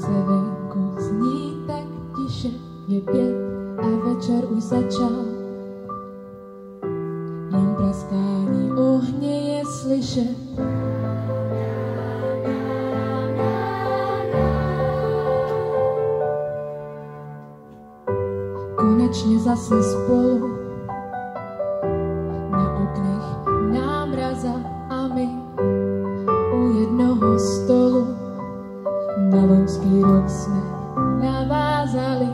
Sice venku zní tak tiše, je 5 a večer už začal. Jen praskání ohně je slyšet. Konečně zase spolu, na oknech námraza a my u jednoho stolu. Na loňský rok jsme navázali.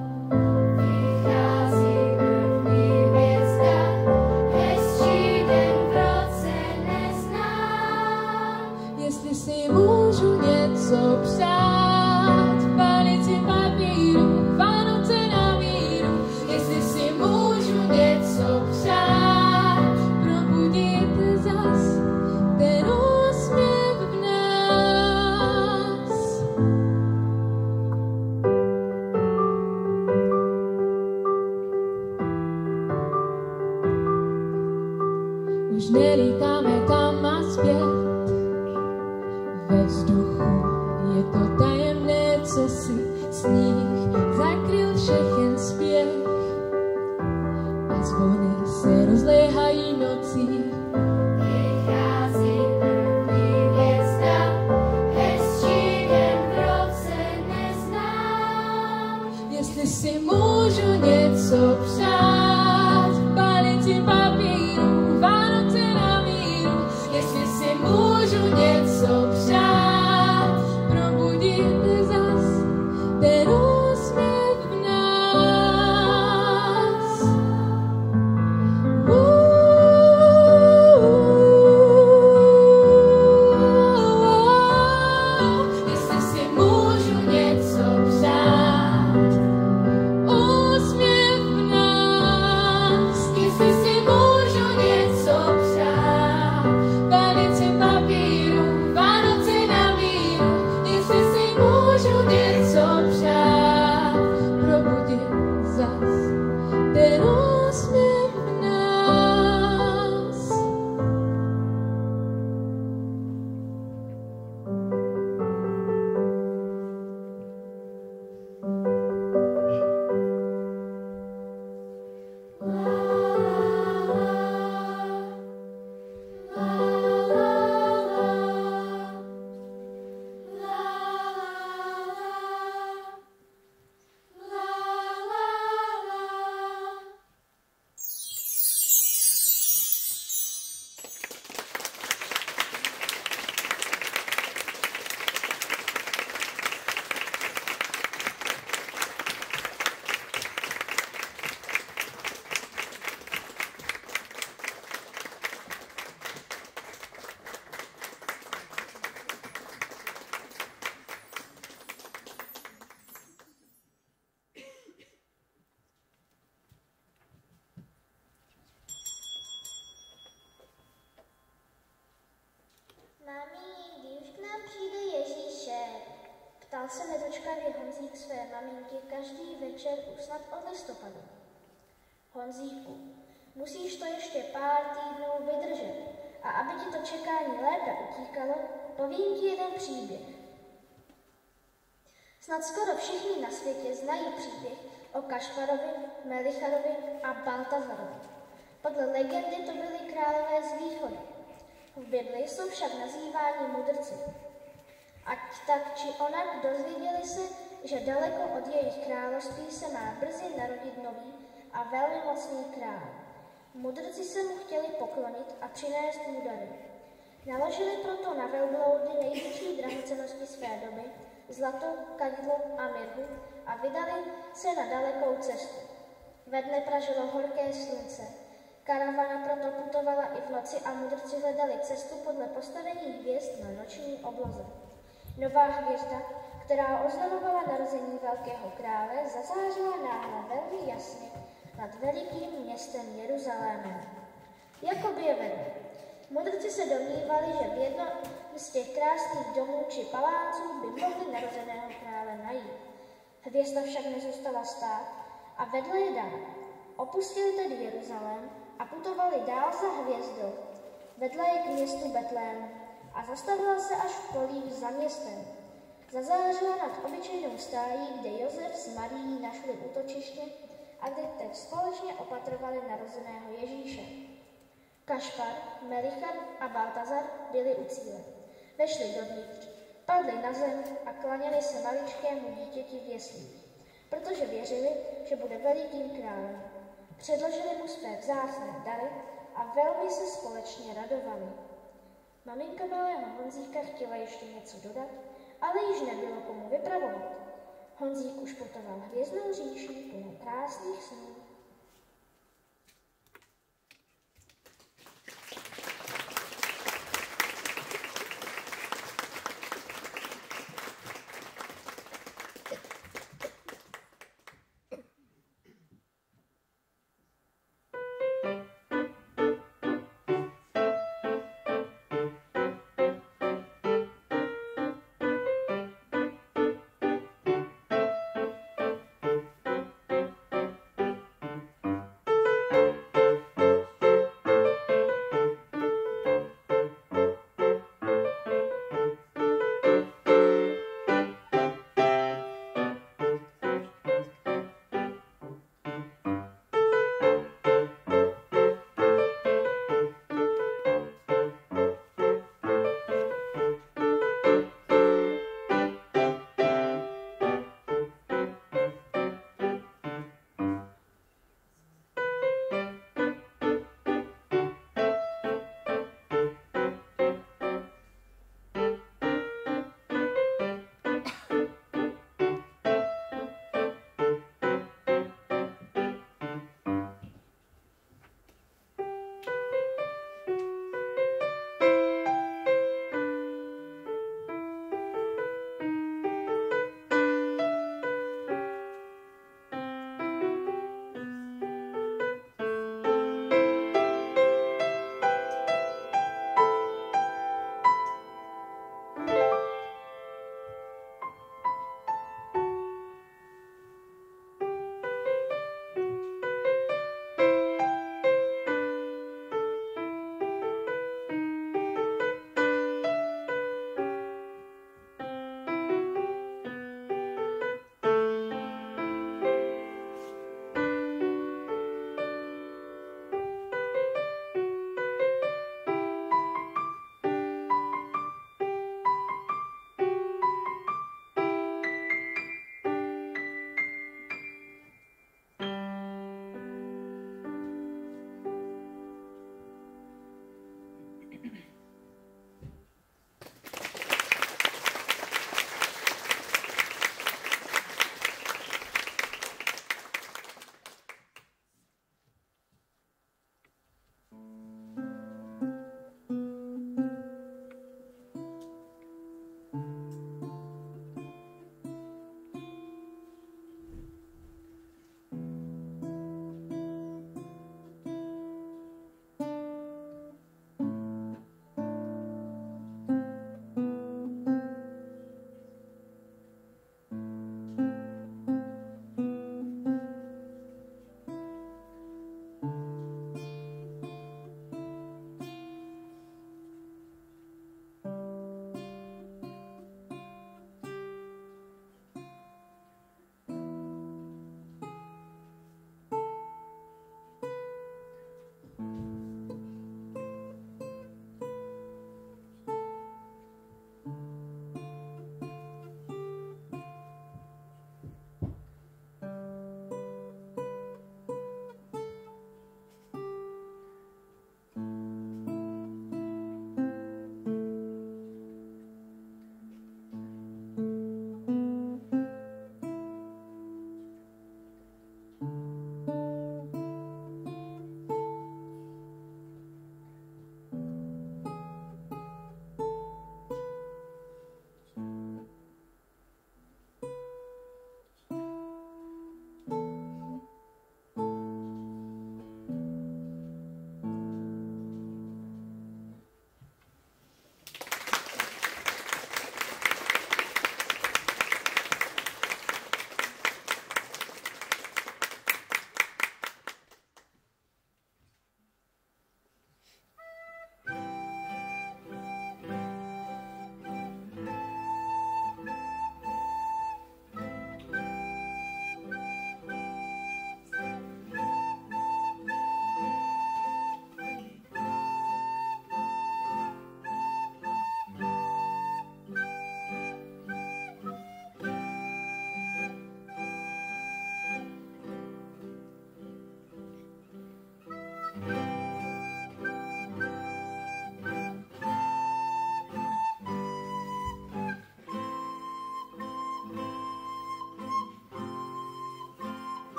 Vychází první hvězda, hezčí den v roce neznám. Jestli si můžu něco přát, palici papíru, Vánoce na míru. Jestli si můžu něco přát, probudit zas ten úsměv v nás. Už nelítáme tam a zpět, ve vzduchu je to tajemné, co si sníh zakryl všechen spěch a zvony se rozléhají nocí. Vychází první hvězda, hezčí den v roce neznám. Jestli si můžu něco přát, palici papíru, Vánoce na míru. Jestli si můžu něco přát, probudit zas ten úsměv v nás. Jestli si můžu něco přát, úsměv v nás. Jestli si můžu něco přát, palici papíru, Vánoce na míru. Jestli si můžu něco přát, probudit zas ten úsměv v nás. Mami, kdy už k nám přijde Ježíšek? Ptal se nedočkavě Honzík své maminky každý večer už snad od listopadu. Honzíku, musíš to ještě pár týdnů vydržet a aby ti to čekání lépe utíkalo, povím ti jeden příběh. Snad skoro všichni na světě znají příběh o Kašparovi, Melicharovi a Baltazarovi. Podle legendy to byli králové z východu. V Bibli jsou však nazýváni mudrci. Ať tak či onak dozvěděli se, že daleko od jejich království se má brzy narodit nový a velmi mocný král. Mudrci se mu chtěli poklonit a přinést mu dary. Naložili proto na velbloudy největší drahocennosti své doby, zlato, kadidlo a mirhu, a vydali se na dalekou cestu. Ve dne pražilo horké slunce. Karavana proto putovala i v noci a mudrci hledali cestu podle postavení hvězd na noční obloze. Nová hvězda, která oznamovala narození velkého krále, zazářila náhle velmi jasně nad velikým městem Jeruzalémem. Jako by je vedl. Mudrci se domnívali, že v jednom z těch krásných domů či paláců by mohli narozeného krále najít. Hvězda však nezůstala stát a vedla je dál. Opustili tedy Jeruzalém a putovali dál za hvězdou. Vedla je k městu Betlém a zastavila se až v polích za městem. Zazářila nad obyčejnou stájí, kde Josef s Marií našli útočiště a kde teď společně opatrovali narozeného Ježíše. Kašpar, Melichar a Baltazar byli u cíle. Vešli dovnitř, padli na zem a klaněli se maličkému dítěti v jeslích, protože věřili, že bude velikým králem. Předložili mu své vzácné dary a velmi se společně radovali. Maminka malého Honzíka chtěla ještě něco dodat, ale již nebylo komu vypravovat. Honzík už putoval hvězdnou říší plnou krásných snů.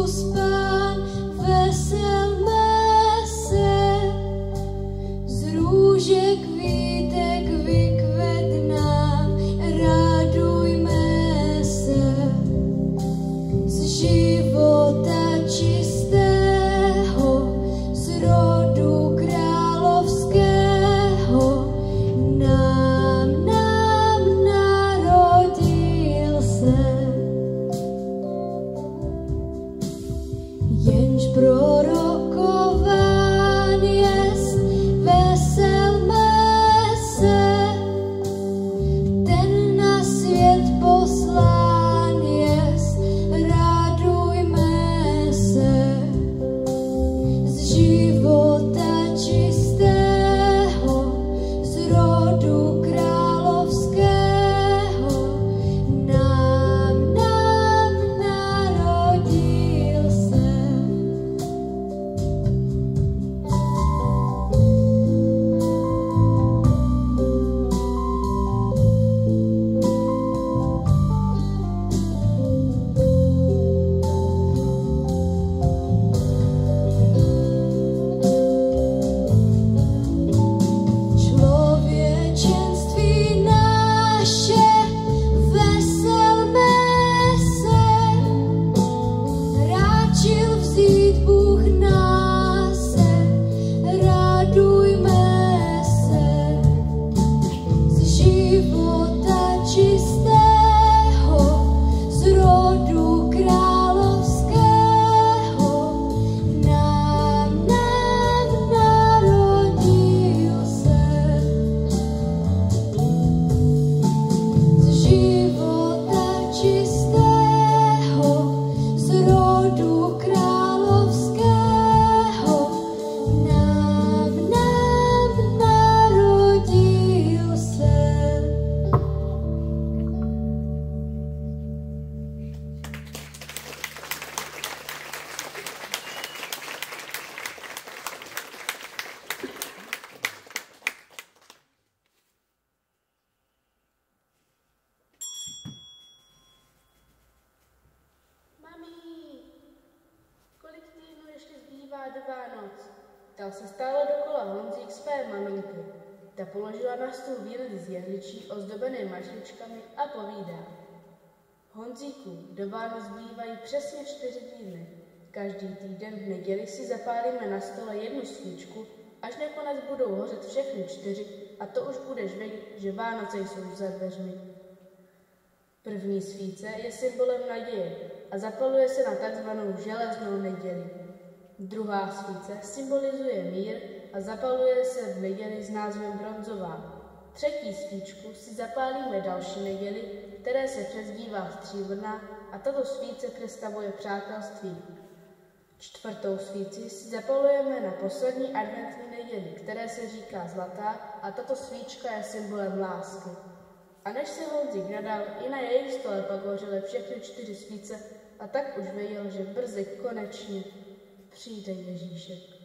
uspán, veselme se, z růžek vítek vykvet nám, radujme se, z života čistého, z rodu královského, nám narodil se. Jenž prorokován jest, veselme se, ten na svět poslán jest, radujme se, z života čistého, z rodu královského, nám narodil se. Člověčenství naše, veselme se, ráčil vzít Bůh nás, radujme se, z života čistého, z rodu královského, nám narodil se. Z života čistého, z rodu královského, nám narodil se. Mami, kolik týdnů ještě zbývá do Vánoc? Ptal se stále dokola Honzík své maminky. Ta položila na stůl výlet z jehličí ozdobené mašličkami a povídá. Honzíku, do Vánoc zbývají přesně 4 týdny. Každý týden v neděli si zapálíme na stole jednu svíčku, až nakonec budou hořet všechny 4 a to už budeš vědět, že Vánoce jsou za dveřmi. První svíce je symbolem naděje a zapaluje se na takzvanou železnou neděli. Druhá svíce symbolizuje mír a zapaluje se v neděli s názvem bronzová. Třetí svíčku si zapálíme další neděli, které se přezdívá stříbrná a tato svíce představuje přátelství. Čtvrtou svíci si zapalujeme na poslední adventní neděli, které se říká zlatá a tato svíčka je symbolem lásky. A než se Honzík nadal, i na jejich stole pak hořely všechny 4 svíce a tak už věděl, že brzy konečně přijde Ježíšek.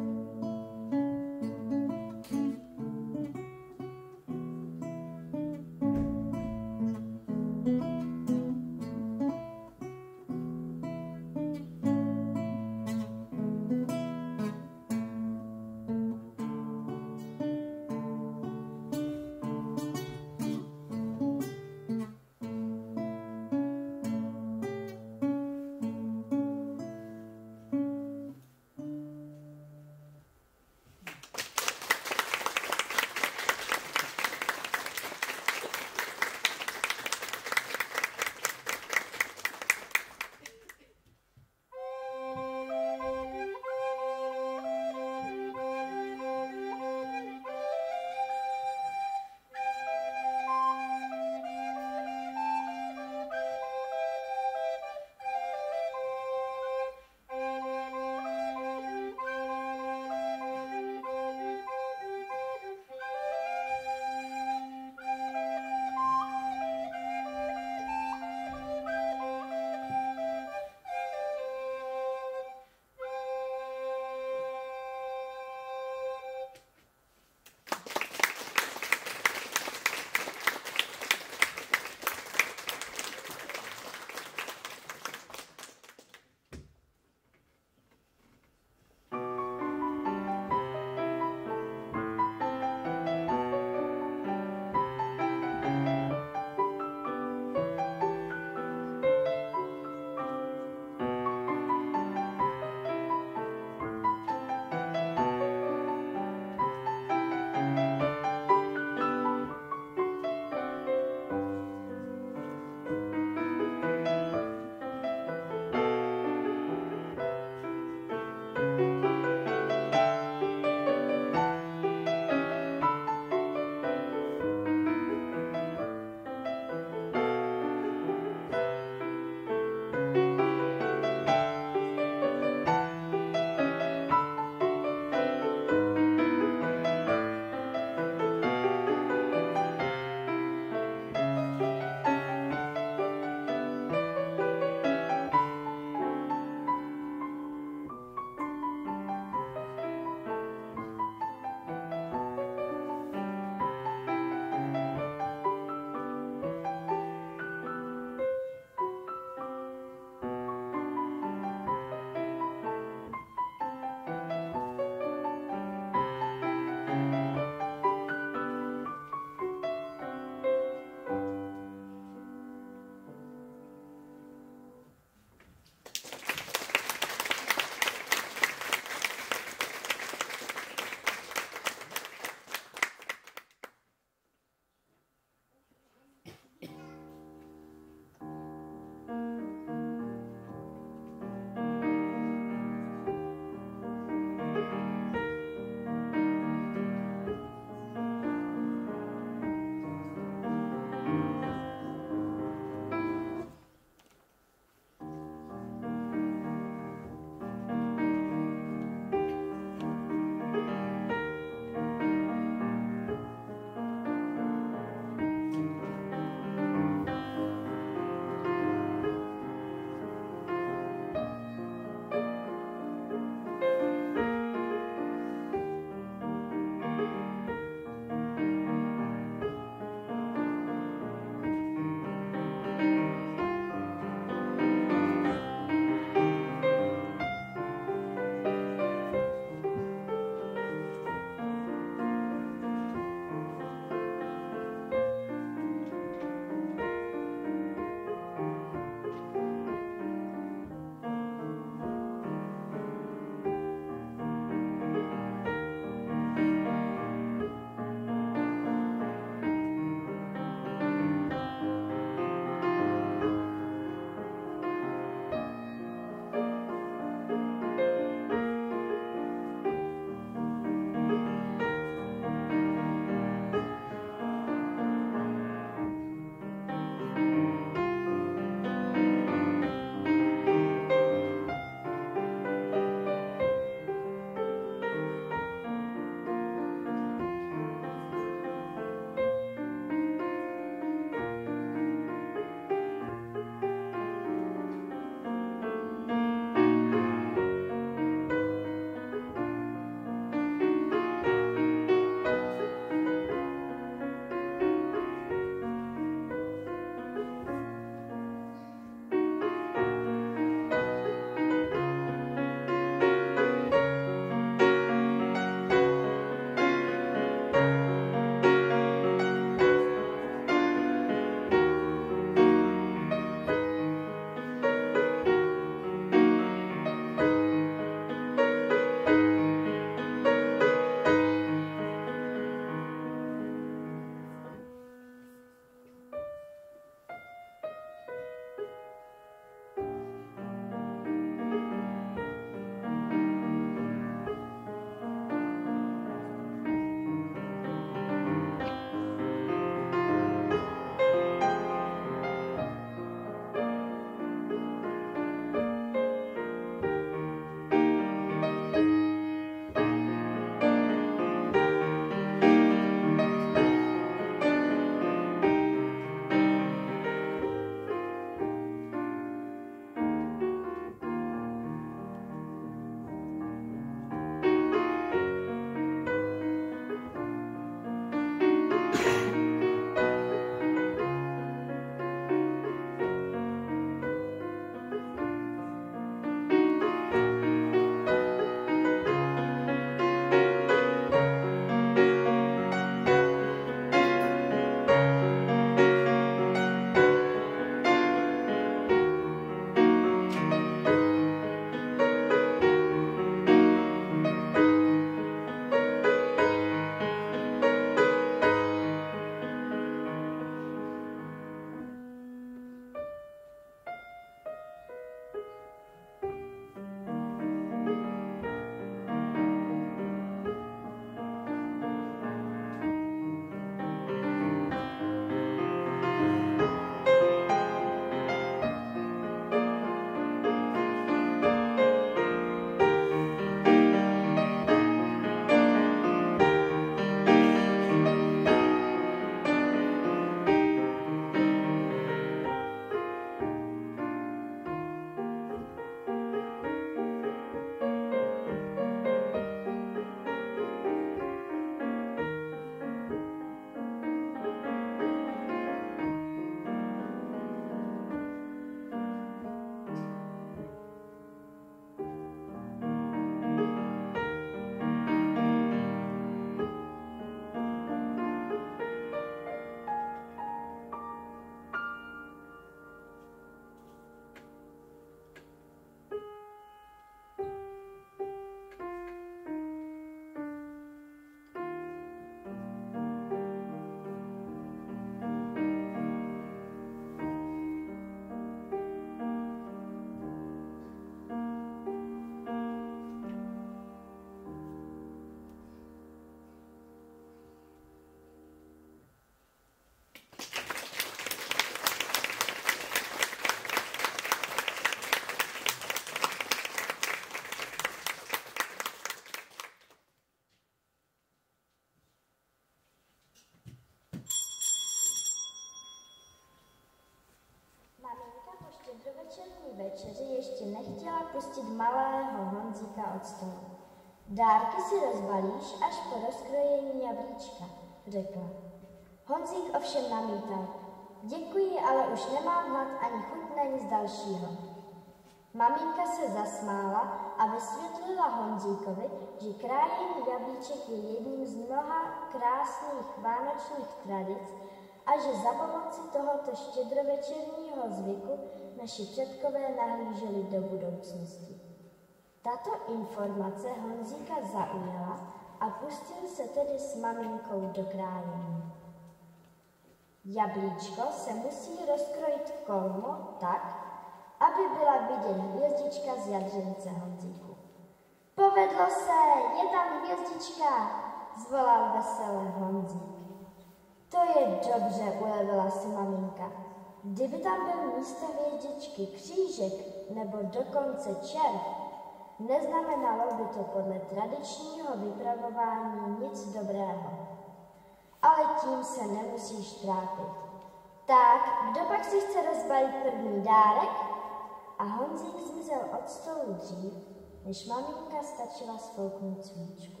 večerní večeři ještě nechtěla pustit malého Honzíka od stolu. Dárky si rozbalíš až po rozkrojení jablíčka, řekla. Honzík ovšem namítal. Děkuji, ale už nemám hlad ani chuť na nic dalšího. Maminka se zasmála a vysvětlila Honzíkovi, že krájení jablíček je jedním z mnoha krásných vánočních tradic a že za pomoci tohoto štědrovečerního zvyku naši předkové nahlíželi do budoucnosti. Tato informace Honzíka zaujala a pustil se tedy s maminkou do krájení. Jablíčko se musí rozkrojit kolmo tak, aby byla vidět hvězdička z jadřence, Honzíku. Povedlo se, je tam hvězdička, zvolal veselé Honzík. To je dobře, ulevila si maminka. Kdyby tam byl místo hvězdičky křížek nebo dokonce červ, neznamenalo by to podle tradičního vypravování nic dobrého. Ale tím se nemusíš trápit. Tak, kdo pak si chce rozbalit první dárek? A Honzík zmizel od stolu dřív, než maminka stačila sfouknout svíčku.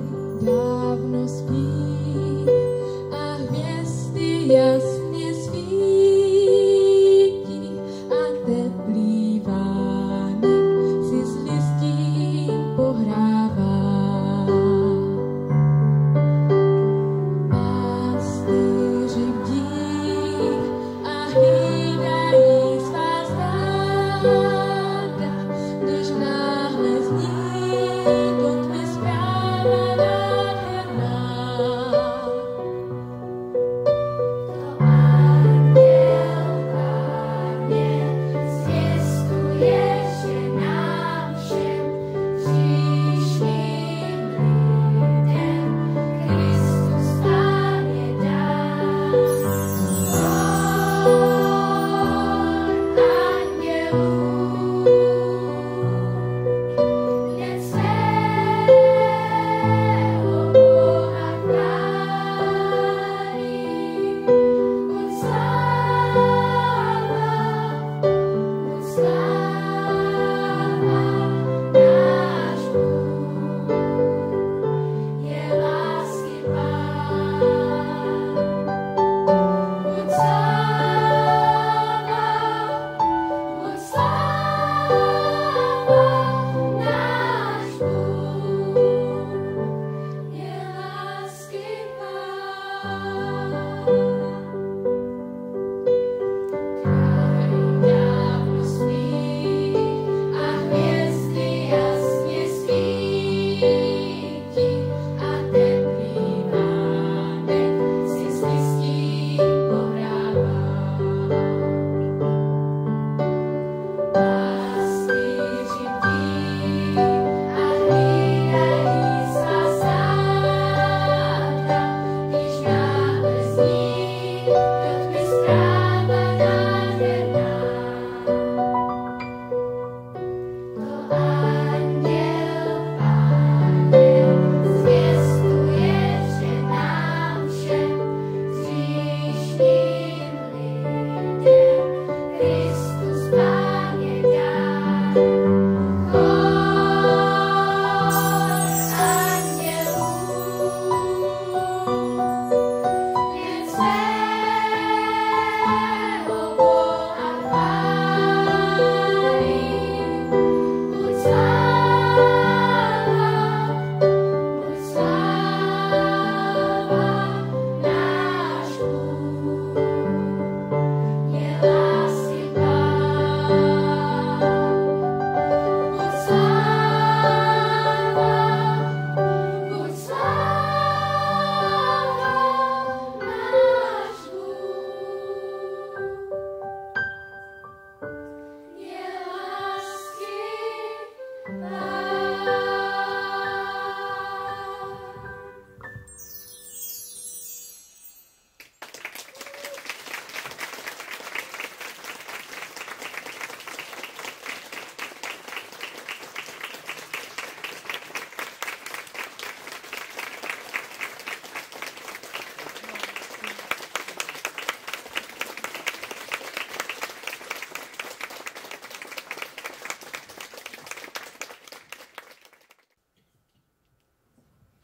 Jasně spí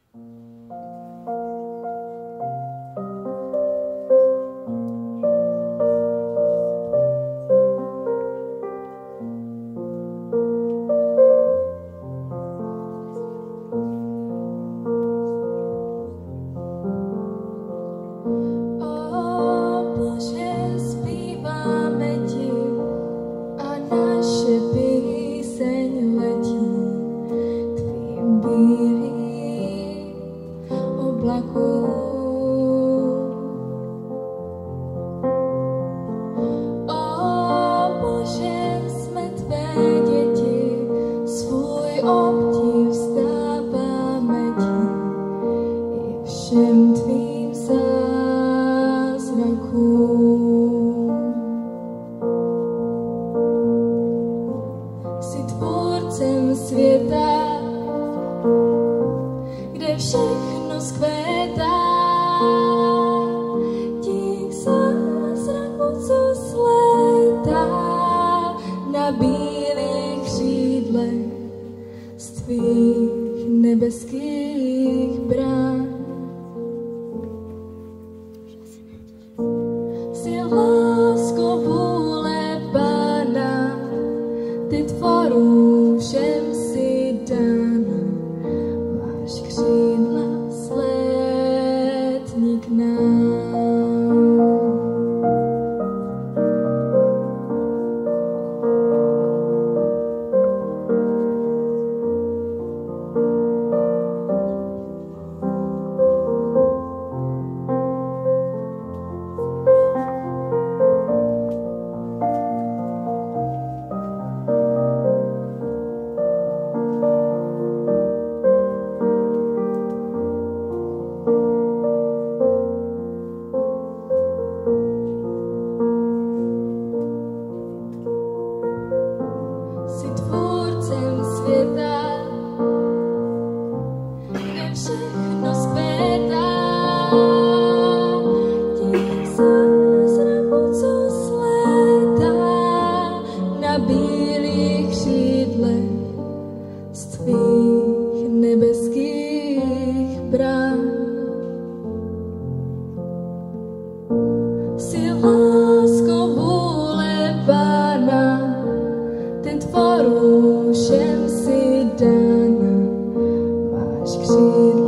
Všem si dána, máš křídla